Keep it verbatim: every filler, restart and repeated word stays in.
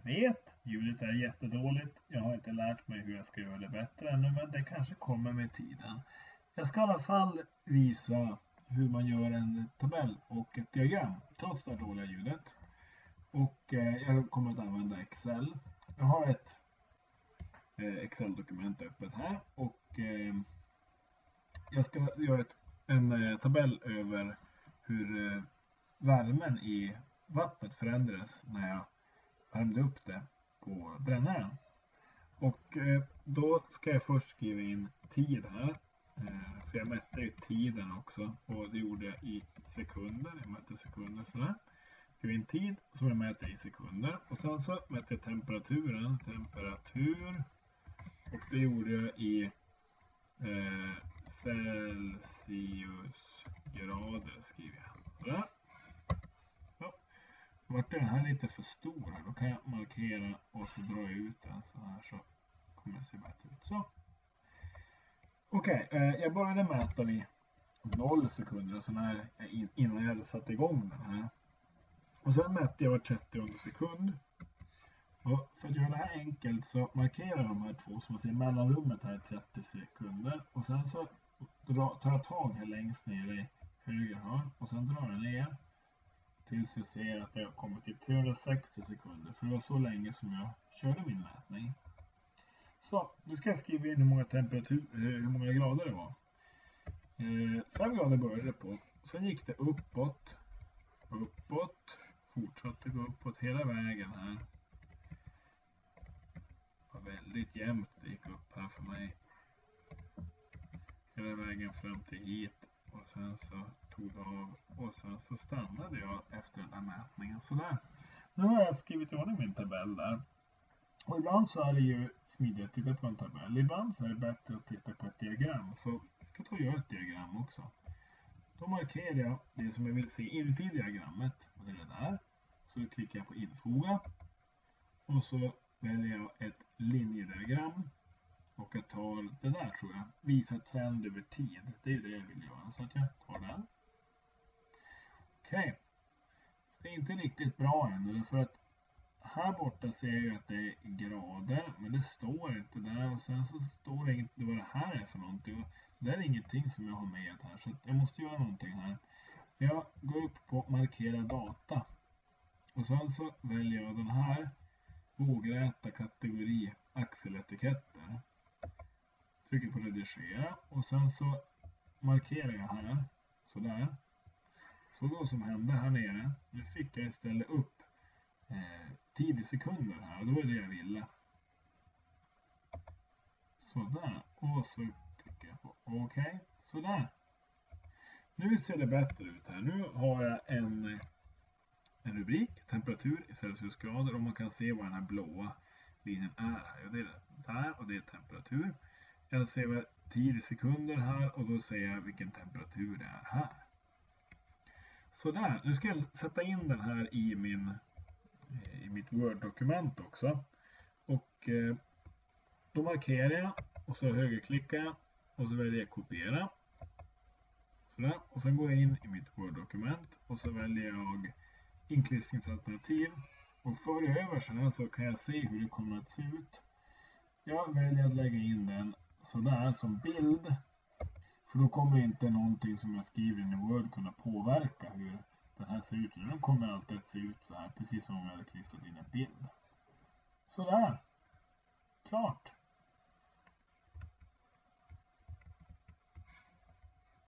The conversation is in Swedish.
vet, ljudet är jättedåligt. Jag har inte lärt mig hur jag ska göra det bättre ännu, men det kanske kommer med tiden. Jag ska i alla fall visa hur man gör en tabell och ett diagram trots det dåliga ljudet. Och eh, jag kommer att använda Excel. Jag har ett eh, Excel-dokument öppet här och eh, jag ska göra ett, en eh, tabell över hur eh, värmen i vattnet förändras när jag värmde upp det på brännaren. Och eh, då ska jag först skriva in tid här. Eh, för jag mätte ju tiden också och det gjorde jag i sekunder. Jag mätte sekunder sådär. Skriv in tid som jag mäter i sekunder. Och sen så mätte jag temperaturen. Temperatur. Och det gjorde jag i eh, Celsiusgrader skriver jag. Sådär. Ja. Vart är den här lite för stor här? Då kan jag markera och så drar jag ut den så här så kommer det se bättre ut. Så. Okej, okay, eh, jag började mäta vid noll sekunder så när, innan jag hade satt igång den här. Och sen mätte jag var trettionde sekund. Och för att göra det här enkelt så markerar jag de här två som man ser mellanrummet här i trettio sekunder. Och sen så tar jag tag här längst ner i höger hörn och sen drar jag ner. Tills jag ser att jag har kommit till trehundrasextio sekunder. För det var så länge som jag körde min mätning. Så, nu ska jag skriva in hur många temperatur, hur många grader det var. Eh, fem grader började det på. Sen gick det uppåt. Uppåt. Fortsatte gå uppåt hela vägen här. Det var väldigt jämnt det gick upp här för mig. Hela vägen fram till hit. Och sen så tog det av. Och sen så stannade jag efter den här mätningen. Sådär. Nu har jag skrivit i ordning min tabell där. Och ibland så är det ju smidigt att titta på en tabell. Ibland så är det bättre att titta på ett diagram. Så jag ska ta och göra ett diagram också. Då markerar jag det som jag vill se inuti diagrammet. Och det är det där. Så klickar jag på infoga. Och så väljer jag ett linjediagram. Och jag tar det där tror jag. Visa trend över tid. Det är det jag vill göra. Så att jag tar den. Okej. Okay. Det är inte riktigt bra ännu. För att här borta ser jag ju att det är grader. Men det står inte där. Och sen så står det inte vad det här är för någonting. Och det är ingenting som jag har med här. Så jag måste göra någonting här. Jag går upp på markera data. Och sen så väljer jag den här. Vågräta kategori axeletiketter. Trycker på redigera. Och sen så markerar jag här. Sådär. Så då som hände här nere. Nu fick jag istället upp eh, tid i sekunder här. Och det var det jag ville. Sådär. Och så klickar jag på okej. Okay. Sådär. Nu ser det bättre ut här. Nu har jag en, en rubrik. Temperatur i Celsiusgrader. Och man kan se vad den här blåa linjen är här. Och det är där och det är temperatur. Jag ser vad tid i sekunder här. Och då ser jag vilken temperatur det är här. Sådär. Nu ska jag sätta in den här i min i mitt Word-dokument också. Och eh, då markerar jag och så högerklickar jag och så väljer jag kopiera. Sådär. Och sen går jag in i mitt Word-dokument och så väljer jag inklistrningsalternativ. Och för över så här så kan jag se hur det kommer att se ut. Jag väljer att lägga in den sådär som bild. För då kommer inte någonting som jag skriver in i Word kunna påverka hur den här ser ut. Den kommer alltid att se ut så här. Precis som om jag hade klistrat in en bild. Sådär. Klart.